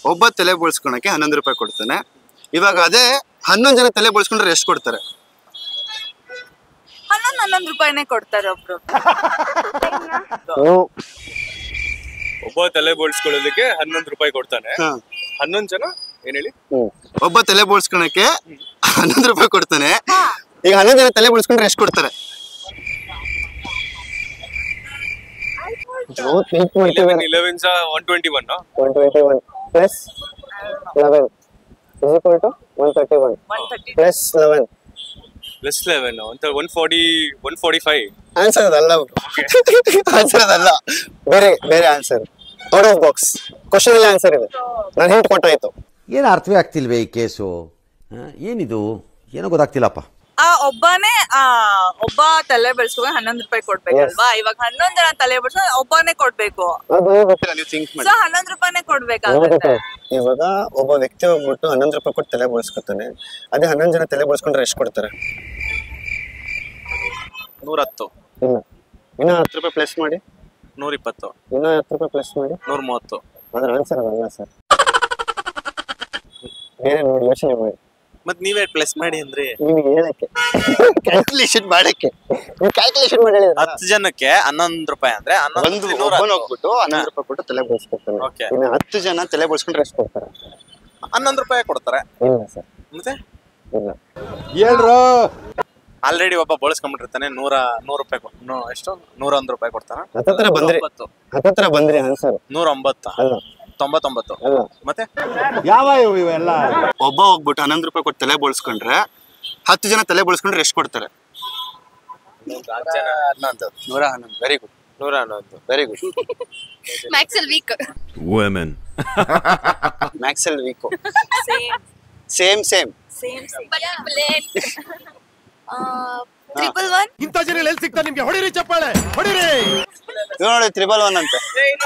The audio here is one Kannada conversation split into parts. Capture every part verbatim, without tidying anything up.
ಒಬ್ಬ ತಲೆ ಬೋಳ್ಸ್ಕೊಳಕ್ಕೆ ಹನ್ನೊಂದು ರೂಪಾಯಿ ಕೊಡ್ತಾನೆ. ಇವಾಗ ಅದೇ ಹನ್ನೊಂದು ಜನ ತಲೆ ಬೋಳ್ಸ್ಕೊಂಡ್ರೆ ಎಷ್ಟು ಕೊಡ್ತಾರೆ? ಹನ್ನೊಂದು ಹನ್ನೊಂದು ರೂಪಾಯಿನೇ ಕೊಡ್ತಾರೆ ಒಬ್ರು. ಒಬ್ಬ ತಲೆ ಬೋಳ್ಸ್ಕೊಳ್ಳೋದಕ್ಕೆ ಹನ್ನೊಂದು ರೂಪಾಯಿ ಕೊಡ್ತಾನೆ. ಹನ್ನೊಂದು ಜನ ಏನ್ ಹೇಳಿ? ಒಬ್ಬ ತಲೆ ಬೋಳ್ಸ್ಕೊಳಕ್ಕೆ ಹನ್ನೊಂದು ರೂಪಾಯಿ ಕೊಡ್ತಾನೆ. ಈಗ ಹನ್ನೊಂದು ಜನ ತಲೆ ಬೋಳ್ಸ್ಕೊಂಡ್ರೆ ಎಷ್ಟು ಕೊಡ್ತಾರೆ? Eleven one twenty one plus eleven is equal to one thirty-one plus eleven plus eleven ಅಂತ one forty one forty five. Answer ಅದಲ್ಲ, ಆನ್ಸರ್ ಅದಲ್ಲ, ಬೇರೆ ಬೇರೆ answer. Out of box question ಅಲ್ಲಿ ಆನ್ಸರ್ ಇದೆ. ನಾನು ಹಿಂಟ್ ಕೊಟ್ಟಾಯ್ತು. ಏನು ಅರ್ಥವೇ ಆಗ್ತಿಲ್ವೇ ಈ ಕೇಸು? ಏನಿದು ಏನೋ ಗೊತ್ತಾಗ್ತಿಲ್ಲಪ್ಪ. ಆ ಒಬ್ಬನೇ ಆ ಒಬ್ಬ ತಲೆ ಬೆಳೆಸ್ಕೊ ಹನ್ನೊಂದು ರೂಪಾಯಿ ಕೊಡ್ಬೇಕಲ್ವಾ? ಇವಾಗ ಹನ್ನೊಂದು ಜನ ತಲೆ ಬೆಳೆಸ್ ಒಬ್ಬನೇ ಕೊಡ್ಬೇಕು. ಸೊ ಹನ್ನೊಂದು ರೂಪಾಯಿನೇ ಕೊಡ್ಬೇಕಾಗುತ್ತೆ. ಇವಾಗ ಒಬ್ಬ ವ್ಯಕ್ತಿ ಹೋಗ್ಬಿಟ್ಟು ಹನ್ನೊಂದು ರೂಪಾಯಿ ಕೊಟ್ಟು ತಲೆ ಬೋಳ್ಸ್ಕೊತಾನೆ. ಅದೇ ಹನ್ನೊಂದು ಜನ ತಲೆ ಬೋಳ್ಸ್ಕೊಂಡ್ರೆ ಎಷ್ಟು ಕೊಡ್ತಾರೆ? ನೂರ ಹತ್ತು. ಇಲ್ಲ, ಇನ್ನ ಹತ್ತು ರೂಪಾಯಿ ಪ್ಲಸ್ ಮಾಡಿ. ನೂರ ಇಪ್ಪತ್ತು. ಇನ್ನ ಹತ್ತು ರೂಪಾಯಿ ಪ್ಲಸ್ ಮಾಡಿ. ನೂರ ಮೂವತ್ತು. ಅದ್ರ ಆನ್ಸರ್ ಅದಲ್ಲ ಸರ್, ಬೇರೆ ನೋಡಿ ಯೋಚನೆ ಮಾಡಿ. ಮತ್ ನೀವೇ ಪ್ಲಸ್ ಮಾಡಿ ಅಂದ್ರೆ ನಿಮಗೆ ಹೇಳಕ್ಕೆ ಕ್ಯಾಲ್ಕುಲೇಷನ್ ಮಾಡಕ್ಕೆ ನೀವು ಕ್ಯಾಲ್ಕುಲೇಷನ್ ಮಾಡಿ ಹೇಳಿದ್ರೆ ಹತ್ತು ಜನಕ್ಕೆ ಹನ್ನೊಂದು ರೂಪಾಯಿ ಅಂದ್ರೆ ಒಂದು ಒಬ್ಬನ ಹೋಗ್ಬಿಟ್ಟು ಹನ್ನೊಂದು ರೂಪಾಯಿ ಕೊಟ್ಟು ತಲೆ ಬೋಳ್ಸ್ಕೊತಾನೆ. ಇನ್ನು ಹತ್ತು ಜನ ತಲೆ ಬೋಳ್ಸ್ಕೊಂಡ್ರೆ ಎಷ್ಟು ಕೊಡ್ತಾರೆ? ಹನ್ನೊಂದು ರೂಪಾಯಿ ಕೊಡ್ತಾರೆ. ಇಲ್ಲ ಸರ್, ಮತ್ತೆ ಇಲ್ಲ ಹೇಳ್ರು. ಆಲ್ರೆಡಿ ಒಬ್ಬ ಬೋಳ್ಸ್ಕೊಂಡ್ಬಿಟ್ಟಿರ್ತಾನೆ. ನೂರ ನೂರು ರೂಪಾಯಿ ಕೊಟ್ಟು ಎಷ್ಟು ನೂರ ಒಂದು ರೂಪಾಯಿ ಕೊಡ್ತಾನ. ಹತ್ತತ್ರ ಬಂದ್ರಿ, ಹತ್ತತ್ರ ಬಂದ್ರಿ ಆನ್ಸರ್. ನೂರ ಒಂಬತ್ತು ಅಲ್ಲ, ತೊಂಬತ್ತೊಂಬತ್ತು. ಅಲ್ಲ, ಮತ್ತೆ ಯಾವ ಇವೆಲ್ಲ? ಒಬ್ಬ ಹೋಗ್ಬಿಟ್ಟು ಹನ್ನೊಂದು ರೂಪಾಯಿ ಕೊಟ್ಟು ತಲೆ ಬೋಳ್ಸ್ಕೊಂಡ್ರೆ ಹತ್ತು ಜನ ತಲೆ ಬೋಳ್ಸ್ಕೊಂಡ್ರೆ ಎಷ್ಟು ಕೊಡ್ತಾರೆ? ಹನ್ನೊಂದು. ನೂರ ಹನ್ನೊಂದು. Very good. ನೂರ ಹನ್ನೊಂದು. Very good. ಮ್ಯಾಕ್ಸಲ್ ವೀಕ್. ವುಮೆನ್ ಮ್ಯಾಕ್ಸಲ್ ವೀಕ್. Same same same triple one. ಇಂಥ ಜನ ಎಲ್ಲಿ ಸಿಗ್ತಾ ನಿಮ್ಗೆ? ಹೊಡಿರಿ ಚಪ್ಪಾಳೆ, ಹೊಡಿರಿ. ಇವ್ ನೋಡಿ ತ್ರಿಬಲ್ ಒನ್ ಅಂತೆ.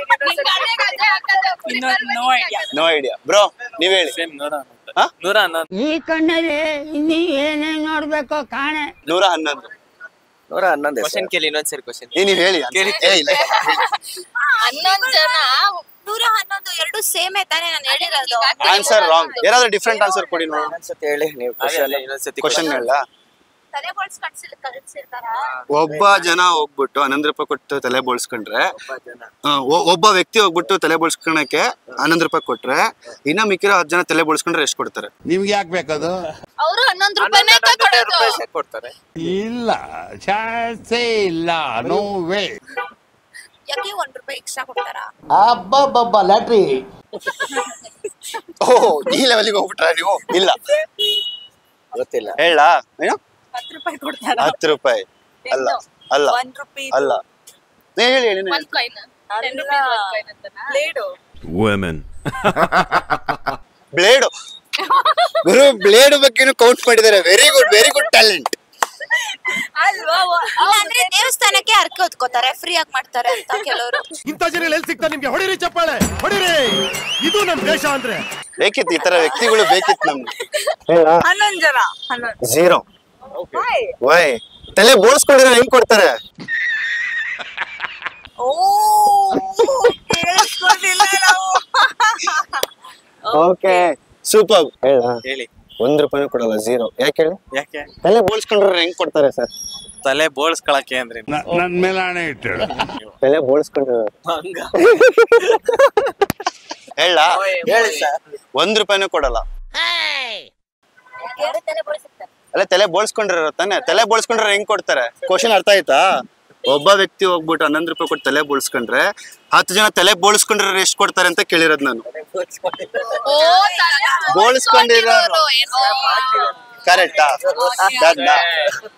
ನೋ ಐಡಿಯಾ ಬ್ರೋ, ನೀವ್ ಹೇಳಿ. ಸೇಮ್ ನೂರ ನೂರ ಹನ್ನೊಂದು. ಈ ಕಣ್ಣಲ್ಲಿ ಇನ್ನೀ ಏನೇನ್ ನೋಡ್ಬೇಕೋ ಕಾಣೆ. ನೂರ ಹನ್ನೊಂದು. ನೂರ ಹನ್ನೊಂದು. ಕ್ವಶನ್ ಕೇಳಿ ಇನ್ನೊಂದ್ಸರಿ ಕ್ವಶನ್. ಏ ನೀವ್ ಹೇಳಿ. ಹನ್ನೊಂದು ಜನ ನೂರ ಹನ್ನೊಂದು ಎರಡು ಸೇಮೇ ತಾನೇ ನಾನು ಹೇಳಿರೋದು. Answer wrong. ಯಾರಾದ್ರೂ ಡಿಫ್ರೆಂಟ್ ಆನ್ಸರ್ ಕೊಡಿ ನೋಡೋಣ. ಇನ್ನೊಂದ್ಸತಿ ಹೇಳಿ ನೀವು. ಇನ್ನೊಂದ್ಸತಿ ಕ್ವಶನ್ ಹೇಳ. ತಲೆ ಬೋಳ್ಸ್ಕೊಂಡ್ ಕಳ್ಸಿರ್ತಾರ. ಒಬ್ಬ ಜನ ಹೋಗ್ಬಿಟ್ಟು ಹನ್ನೊಂದು ರೂಪಾಯಿ ಕೊಟ್ಟು ತಲೆ ಬೋಳ್ಸ್ಕೊಂಡ್ರೆ, ಒಬ್ಬ ವ್ಯಕ್ತಿ ಹೋಗ್ಬಿಟ್ಟು ತಲೆ ಬೋಳ್ಸ್ಕೊಳಕ್ಕೆ ಹನ್ನೊಂದು ರೂಪಾಯಿ ಕೊಟ್ರೆ ಇನ್ನ ಮಿಕ್ಕಿರೋ ಹತ್ತು ಜನ ತಲೆ ಬೋಳ್ಸ್ಕೊಂಡ್ರೆ ಎಷ್ಟು ಕೊಡ್ತಾರೆ? ನಿಮ್ಗೆ ಯಾಕೆ ಬೇಕದು? ಅವರು ಹನ್ನೊಂದು ರೂಪಾಯಿನೇ ಕೊಡ್ತಾರೆ. ಇಲ್ಲ, ಚಾನ್ಸೇ ಇಲ್ಲ. No way. ಯಾಕೆ ಒಂದ್ ರೂಪಾಯಿ ಎಕ್ಸ್ಟ್ರಾ ಕೊಡ್ತಾರಾ? ಅಬ್ಬಬ್ಬಬ್ಬ ಲ್ಯಾಟ್ರಿ. ಓಹ್, ಈ ಲೆವೆಲ್ಗೆ ಹೋಗ್ಬಿಟ್ರ ನೀವು? ಇಲ್ಲ, ಗೊತ್ತಿಲ್ಲ. ಹೇಳ. ಏನು? ಹತ್ತು ರೂಪಾಯಿ ಕೊಡ್ತಾರ? ಹತ್ತು ರೂಪಾಯಿ ಅಲ್ಲ, ಅಲ್ಲ, ಒನ್ ರುಪಿ ಅಲ್ಲ. ಹೇಳಿ ಹೇಳಿ. ಬ್ಲೇಡು. ವುಮೆನ್ ಬ್ಲೇಡು. ಗುರು, ಬ್ಲೇಡ್ ಬಗ್ಗೆನೂ ಕೌಂಟ್ ಮಾಡಿದ್ದಾರೆ. Very good, very good talent. ಅಲ್ವಾ? ಅಂದ್ರೆ ದೇವಸ್ಥಾನಕ್ಕೆ ಅರ್ಕೆ ಹೊತ್ಕೋತಾರೆ, ಫ್ರೀ ಆಗಿ ಮಾಡ್ತಾರೆ ಅಂತ ಕೆಲವರು. ಇಂಥ ಜನ ಎಲ್ಲಿ ಸಿಗ್ತಾ ನಿಮ್ಗೆ? ಹೊಡಿರಿ ಚಪ್ಪಾಳೆ, ಹೊಡಿರಿ. ಇದು ನಮ್ ದೇಶ ಅಂದ್ರೆ. ಬೇಕಿತ್ತು, ಈ ತರ ವ್ಯಕ್ತಿಗಳು ಬೇಕಿತ್ತು ನಮ್ಗೆ. ಹನ್ನೊಂದು ಜನ. ಹನ್ನೊಂದು. ಝೀರೋ. ವೈ ತಲೆ ಬೋಳ್ಸ್ಕೊಂಡಿರೋ ಹೆಂಗ್ ಕೊಡ್ತಾರೆ? ಓ, ಕೇಳಿಸ್ಕೊಂಡಿಲ್ಲ ನಾವು. Okay, super. ಹೇಳ. ಹೇಳಿ. ಒಂದ್ ರೂಪಾಯಿ ಕೊಡಲ್ಲ, ಝೀರೋ. ಯಾಕೆ ಹೇಳಿ? ಯಾಕೆ? ತಲೆ ಬೋಳ್ಸ್ಕೊಂಡ್ರೆ ಹೆಂಗ್ ಕೊಡ್ತಾರೆ ಸರ್? ತಲೆ ಬೋಳ್ಸ್ಕೊಳಕ್ಕೆ ಅಂದ್ರೆ ನನ್ ಮೇಲೆ ಆಣೆ ಇಟ್ಟು ತಲೆ ಬೋಳ್ಸ್ಕೊಂಡ್ರೆ ಹೇಳ. ಹೇಳಿ ಸರ್. ಒಂದ್ ರೂಪಾಯಿನೂ ಕೊಡಲ್ಲ. ಅಲ್ಲ, ತಲೆ ಬೋಳ್ಸ್ಕೊಂಡಿರೋ ತಾನೆ. ತಲೆ ಬೋಳ್ಸ್ಕೊಂಡ್ರೆ ಹೆಂಗ್ ಕೊಡ್ತಾರೆ? ಕ್ವಶನ್ ಅರ್ಥ ಆಯ್ತಾ? ಒಬ್ಬ ವ್ಯಕ್ತಿ ಹೋಗ್ಬಿಟ್ಟು ಹನ್ನೊಂದು ರೂಪಾಯಿ ಕೊಟ್ಟು ತಲೆ ಬೋಳ್ಸ್ಕೊಂಡ್ರೆ ಹತ್ತು ಜನ ತಲೆ ಬೋಳ್ಸ್ಕೊಂಡ್ರೆ ಎಷ್ಟು ಕೊಡ್ತಾರೆ ಅಂತ ಕೇಳಿರೋದು ನಾನು. ಬೋಳ್ಸ್ಕೊಂಡಿರೋ ಕರೆಕ್ಟಾ?